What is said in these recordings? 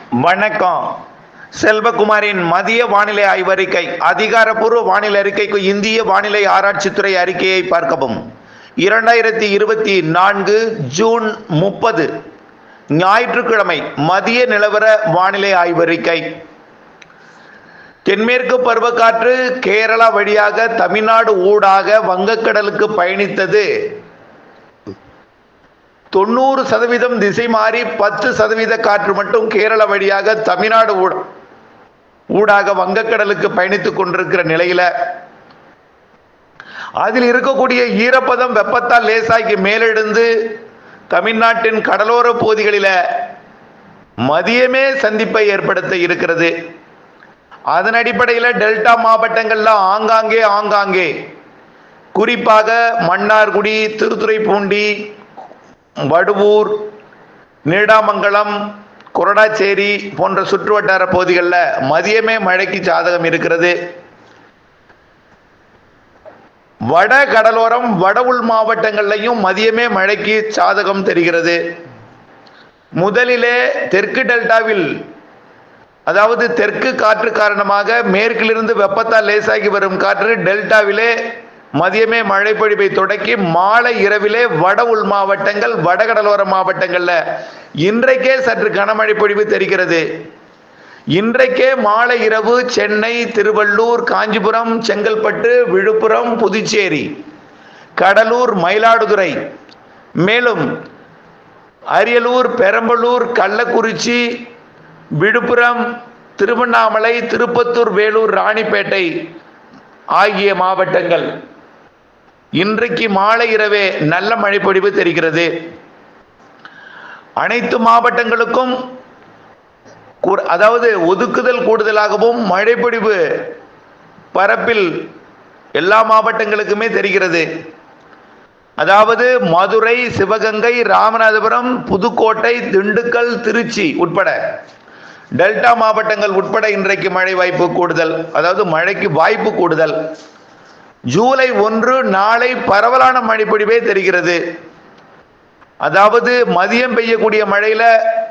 வணக்கம். செல்வகுமாரின் மதிய வானிலை ஆய்வறிக்கை. அதிகாரப்பூர்வ வானிலை அறிக்கைக்கு இந்திய வானிலை ஆராய்ச்சித்துறை அறிக்கையை பார்க்கவும். 2024 ஜூன் 30 ஞாயிற்றுக்கிழமை மதிய நிலவர வானிலை ஆய்வறிக்கை. தென்மேற்கு பருவக்காற்று கேரளா வழியாக தமிழ்நாடு ஊடாக வங்கக்கடலுக்கு பயணித்தது. 90% திசை மாறி 10% காற்று மட்டும் கேரளா வழியாக தமிழ்நாடு ஊடாக வங்கக்கடலுக்கு பயணித்துக் கொண்டிருக்கிற நிலையில அதில் இருக்கக்கூடிய ஈரப்பதம் வெப்பத்தால் லேசாகி மேலெழுந்து தமிழ்நாட்டின் கடலோர பகுதிகளில் மதியமே சந்திப்பை ஏற்படுத்த இருக்கிறது. அதன் அடிப்படையில் டெல்டா மாவட்டங்கள்ல ஆங்காங்கே குறிப்பாக மன்னார்குடி, திருத்துறைப்பூண்டி, வடுவூர், நீடாமங்கலம், கொரடாச்சேரி போன்ற சுற்றுவட்டார பகுதிகளில் மதியமே மழைக்கு சாதகம் இருக்கிறது. வட கடலோரம் வட உள் மாவட்டங்கள்லையும் மதியமே மழைக்கு சாதகம் தெரிகிறது. முதலிலே தெற்கு டெல்டாவில், அதாவது தெற்கு காற்று காரணமாக மேற்கிலிருந்து வெப்பத்தால் லேசாகி வரும் காற்று டெல்டாவிலே மதியமே மழை பொழிவை தொடக்கி மாலை இரவிலே வட உள் மாவட்டங்கள் வடகடலோர மாவட்டங்கள்ல இன்றைக்கே சற்று கனமழை பொழிவு தெரிகிறது. இன்றைக்கே மாலை இரவு சென்னை, திருவள்ளூர், காஞ்சிபுரம், செங்கல்பட்டு, விழுப்புரம், புதுச்சேரி, கடலூர், மயிலாடுதுறை, மேலும் அரியலூர், பெரம்பலூர், கள்ளக்குறிச்சி, விழுப்புரம், திருவண்ணாமலை, திருப்பத்தூர், வேலூர், ராணிப்பேட்டை ஆகிய மாவட்டங்கள் இன்றைக்கு மாலை இரவே நல்ல மழைப்பொழிவு தெரிகிறது. அனைத்து மாவட்டங்களுக்கும் அதாவது ஒதுக்குதல் கூடுதலாகவும் மழைப்பொழிவு பரப்பில் எல்லா மாவட்டங்களுக்குமே தெரிகிறது. அதாவது மதுரை, சிவகங்கை, ராமநாதபுரம், புதுக்கோட்டை, திண்டுக்கல், திருச்சி உட்பட டெல்டா மாவட்டங்கள் உட்பட இன்றைக்கு மழை வாய்ப்பு கூடுதல், அதாவது மழைக்கு வாய்ப்பு கூடுதல். ஜூலை 1 நாளை பரவலான மழைப்பொழிவே தெரிகிறது. அதாவது மதியம் பெய்யக்கூடிய மழையில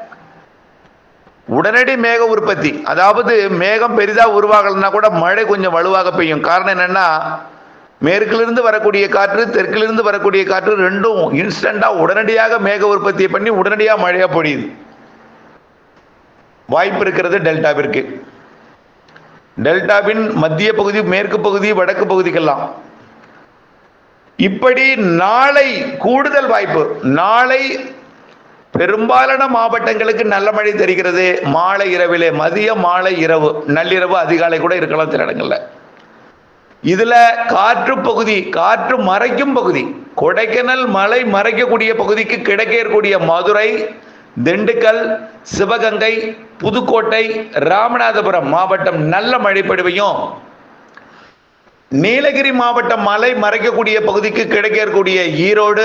உடனடி மேக உற்பத்தி, அதாவது மேகம் பெரிதாக உருவாகலன்னா கூட மழை கொஞ்சம் வலுவாக பெய்யும். காரணம் என்னன்னா, மேற்கிலிருந்து வரக்கூடிய காற்று, தெற்கிலிருந்து வரக்கூடிய காற்று ரெண்டும் இன்ஸ்டண்டா உடனடியாக மேக உற்பத்தியை பண்ணி உடனடியாக மழையா பொழியுது. வாய்ப்பு இருக்கிறது டெல்டாவிற்கு. டெல்டாவின் மத்திய பகுதி, மேற்கு பகுதி, வடக்கு பகுதிக்கெல்லாம் இப்படி நாளை கூடுதல் வாய்ப்பு. நாளை பெரும்பாலான மாவட்டங்களுக்கு நல்ல மழை தெரிகிறது. மாலை இரவிலே, மதியம், மாலை, இரவு, நள்ளிரவு, அதிகாலை கூட இருக்கலாம் சில இடங்கள்ல. இதுல காற்று பகுதி, காற்று மறைக்கும் பகுதி, கொடைக்கானல் மலை மறைக்கக்கூடிய பகுதிக்கு கிடைக்க இருக்கக்கூடிய மதுரை, திண்டுக்கல், சிவகங்கை, புதுக்கோட்டை, ராமநாதபுரம் மாவட்டம் நல்ல மழைப்பொழிவையும், நீலகிரி மாவட்டம் மலை மறைக்கக்கூடிய பகுதிக்கு கிடைக்க இருக்கக்கூடிய ஈரோடு,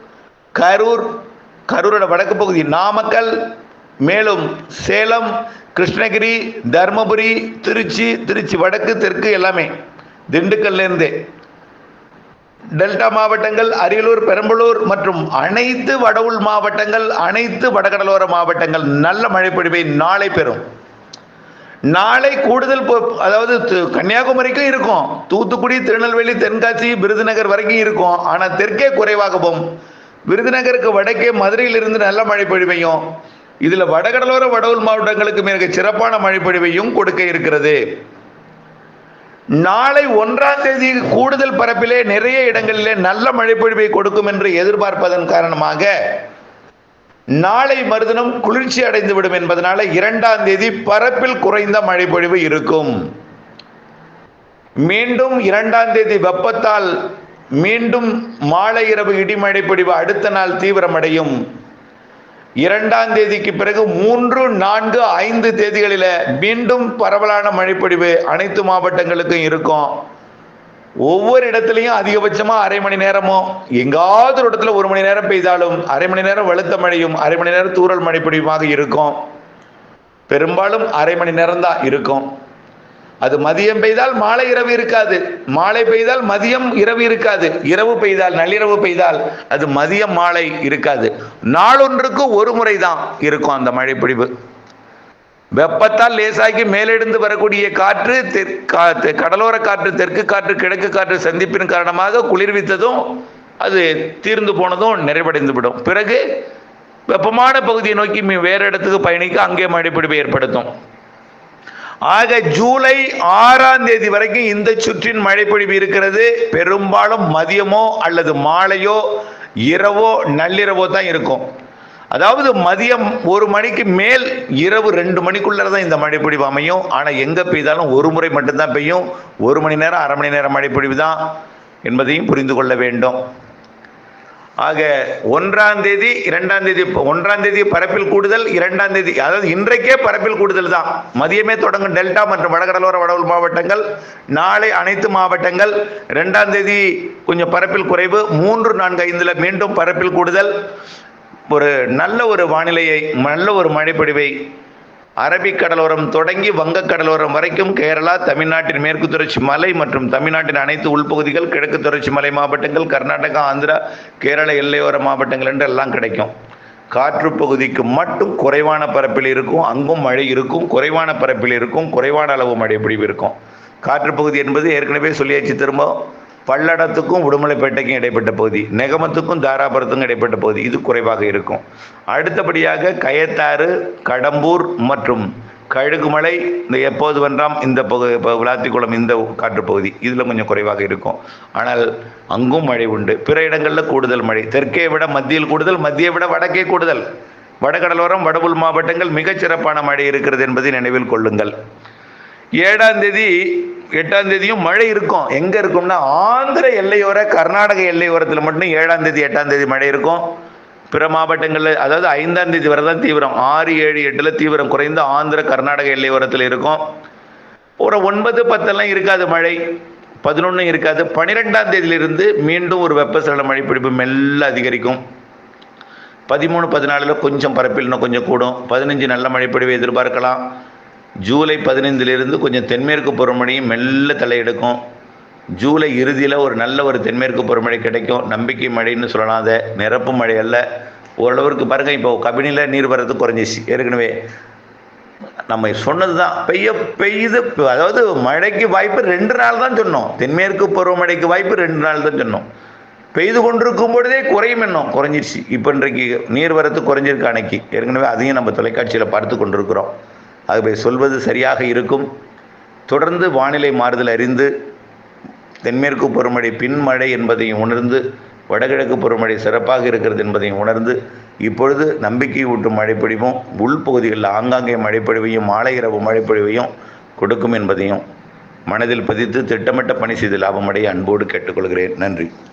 கரூரோட வடக்கு பகுதி, நாமக்கல், மேலும் சேலம், கிருஷ்ணகிரி, தர்மபுரி, திருச்சி வடக்கு, தெற்கு எல்லாமே திண்டுக்கல்ல இருந்து டெல்டா மாவட்டங்கள், அரியலூர், பெரம்பலூர் மற்றும் அனைத்து வட உள் மாவட்டங்கள், அனைத்து வடகடலோர மாவட்டங்கள் நல்ல மழைப்பொழிவை நாளை பெறும். நாளை கூடுதல், அதாவது கன்னியாகுமரிக்கும் இருக்கும், தூத்துக்குடி, திருநெல்வேலி, தென்காசி, விருதுநகர் வரைக்கும் இருக்கும். ஆனால் தெற்கே குறைவாகவும், விருதுநகருக்கு வடக்கே மதுரையிலிருந்து நல்ல மழைப்பொழிவையும், இதுல வடகடலோர வட உள் மாவட்டங்களுக்கு மிக சிறப்பான மழைப்பொழிவையும் கொடுக்க இருக்கிறது. நாளை 1ஆம் தேதி கூடுதல் பரப்பிலே நிறைய இடங்களிலே நல்ல மழைப்பொழிவை கொடுக்கும் என்று எதிர்பார்ப்பதன் காரணமாக நாளை மறுதினம் குளிர்ச்சி அடைந்து விடும் என்பதனால 2ஆம் தேதி பரப்பில் குறைந்த மழைப்பொழிவு இருக்கும். மீண்டும் 2ஆம் தேதி வெப்பத்தால் மீண்டும் மாலை இரவு இடிமழை பொழிவு அடுத்த நாள் தீவிரமடையும். 2ஆம் தேதிக்கு பிறகு 3, 4, 5 தேதிகளில் மீண்டும் பரவலான மழைப்பொழிவு அனைத்து மாவட்டங்களுக்கும் இருக்கும். ஒவ்வொரு இடத்துலையும் அதிகபட்சமா அரை மணி நேரமோ, எங்காவது ஒரு இடத்துல 1 மணி நேரம் பெய்தாலும் அரை மணி நேரம் வலுத்த மழையும் அரை மணி நேரம் தூறல் மழைப்பொழிவாக இருக்கும். பெரும்பாலும் அரை மணி நேரம் தான் இருக்கும். அது மதியம் பெய்தால் மாலை இரவு இருக்காது, மாலை பெய்தால் மதியம் இரவு இருக்காது, இரவு பெய்தால் நள்ளிரவு பெய்தால் அது மதியம் மாலை இருக்காது. நாளொன்றுக்கு ஒரு முறை தான் இருக்கும் அந்த மழை பொழிவு. வெப்பத்தால் லேசாகி மேலெடுந்து வரக்கூடிய காற்று கடலோர காற்று, தெற்கு காற்று, கிழக்கு காற்று சந்திப்பின் காரணமாக குளிர்வித்ததும் அது தீர்ந்து போனதும் நிறைவடைந்து விடும். பிறகு வெப்பமான பகுதியை நோக்கி வேறு இடத்துக்கு பயணிக்க அங்கே மழைப்பொழிவை ஏற்படுத்தும். ஆக ஜூலை 6ஆம் தேதி வரைக்கும் இந்த சுற்றின் மழைப்பொழிவு இருக்கிறது. பெரும்பாலும் மதியமோ அல்லது மாலையோ இரவோ நள்ளிரவோ தான் இருக்கும். அதாவது மதியம் 1 மணிக்கு மேல் இரவு 2 மணிக்குள்ளதான் இந்த மழைப்பொழிவு அமையும். ஆனால் எங்கே பெய்தாலும் ஒரு முறை மட்டும்தான் பெய்யும். 1 மணி நேரம் 1/2 மணி நேரம் மழைப்பொழிவு தான் என்பதையும் புரிந்து கொள்ள வேண்டும். ஆக 1ஆம் தேதி 2ஆம் தேதி 1ஆம் தேதி பரப்பில் கூடுதல், 2ஆம் தேதி அதாவது இன்றைக்கே பரப்பில் கூடுதல் தான். மதியமே தொடங்கும் டெல்டா மற்றும் வடகடலோர வடவுள் மாவட்டங்கள், நாளை அனைத்து மாவட்டங்கள். 2ஆம் தேதி கொஞ்சம் பரப்பில் குறைவு, 3, 4, 5 மீண்டும் பரப்பில் கூடுதல். ஒரு நல்ல ஒரு வானிலையை, நல்ல ஒரு மழைப்பொழிவை அரபிக்கடலோரம் தொடங்கி வங்கக்கடலோரம் வரைக்கும் கேரளா, தமிழ்நாட்டின் மேற்கு தொடர்ச்சி மலை மற்றும் தமிழ்நாட்டின் அனைத்து உள்பகுதிகள், கிழக்கு தொடர்ச்சி மலை மாவட்டங்கள், கர்நாடகா, ஆந்திரா, கேரள எல்லையோர மாவட்டங்கள் என்று எல்லாம் கிடைக்கும். காற்று பகுதிக்கு மட்டும் குறைவான பரப்பில் இருக்கும். அங்கும் மழை இருக்கும். குறைவான பரப்பில் இருக்கும். குறைவான அளவு மழைப்பொழிவு இருக்கும். காற்று பகுதி என்பது ஏற்கனவே சொல்லியாச்சு. திரும்ப பல்லடத்துக்கும் உடுமலைப்பேட்டைக்கும் இடைப்பட்ட பகுதி, நெகமத்துக்கும் தாராபுரத்துக்கும் இடைப்பட்ட பகுதி, இது குறைவாக இருக்கும். அடுத்தபடியாக கயத்தாறு, கடம்பூர் மற்றும் கழுகுமலை, இந்த எப்போது வென்றாம், இந்த விளாத்திக்குளம், இந்த காற்றுப்பகுதி இதில் கொஞ்சம் குறைவாக இருக்கும். ஆனால் அங்கும் மழை உண்டு. பிற இடங்களில் கூடுதல் மழை. தெற்கே விட மத்தியில் கூடுதல், மத்தியை விட வடக்கே கூடுதல். வடகடலோரம் வடவுள் மாவட்டங்கள் மிகச்சிறப்பான மழை இருக்கிறது என்பதை நினைவில் கொள்ளுங்கள். 7ஆம் தேதி 8ஆம் தேதியும் மழை இருக்கும். எங்கே இருக்கும்னா ஆந்திர எல்லையோர, கர்நாடக எல்லையோரத்தில் மட்டும் 7ஆம் தேதி 8ஆம் தேதி மழை இருக்கும். பிற மாவட்டங்களில் அதாவது 5ஆம் தேதி வரை தான் தீவிரம். 6, 7, 8 தீவிரம் குறைந்து ஆந்திர கர்நாடக எல்லையோரத்தில் இருக்கும். ஒரு 9, 10 இருக்காது மழை. 11 இருக்காது. 12ஆம் தேதியிலிருந்து மீண்டும் ஒரு வெப்பசலன மழைப்பிடிப்பு மெல்ல அதிகரிக்கும். 13, 14 கொஞ்சம் பரப்பில் இன்னும் கொஞ்சம் கூடும். 15 நல்ல மழைப்பொழிவை எதிர்பார்க்கலாம். ஜூலை 15 கொஞ்சம் தென்மேற்கு பருவமழையும் மெல்ல தலையெடுக்கும். ஜூலை இறுதியில் ஒரு நல்ல ஒரு தென்மேற்கு பருவமழை கிடைக்கும். நம்பிக்கை மழைன்னு சொல்லலாம். அதை நிரப்பு மழை அல்ல. ஓரளவுக்கு பாருங்கள், இப்போ கபினியில் நீர்வரத்து குறைஞ்சிச்சு. ஏற்கனவே நம்ம சொன்னது தான், பெய்யுது. அதாவது மழைக்கு வாய்ப்பு 2 நாள் தான் சொன்னோம். தென்மேற்கு பருவமழைக்கு வாய்ப்பு 2 நாள் தான் சொன்னோம். பெய்து கொண்டிருக்கும் பொழுதே குறையும், இன்னும் குறைஞ்சிருச்சு. இப்போ இன்றைக்கு நீர்வரத்து குறைஞ்சிருக்கு அன்னைக்கு. ஏற்கனவே அதையும் நம்ம தொலைக்காட்சியில் பார்த்து கொண்டிருக்கிறோம். ஆகவே சொல்வது சரியாக இருக்கும். தொடர்ந்து வானிலை மாறுதல் அறிந்து தென்மேற்கு பருவமழை பின்மழை என்பதையும் உணர்ந்து, வடகிழக்கு பருவமழை சிறப்பாக இருக்கிறது என்பதையும் உணர்ந்து, இப்பொழுது நம்பிக்கை ஊட்டும் மழைப்பொழிவும் உள்பகுதிகளில் ஆங்காங்கே மழைப்பொழிவையும் மாலை இரவு மழைப்பொழிவையும் கொடுக்கும் என்பதையும் மனதில் பதித்து திட்டமிட்ட பணி செய்து லாபமடைய அன்போடு கேட்டுக்கொள்கிறேன். நன்றி.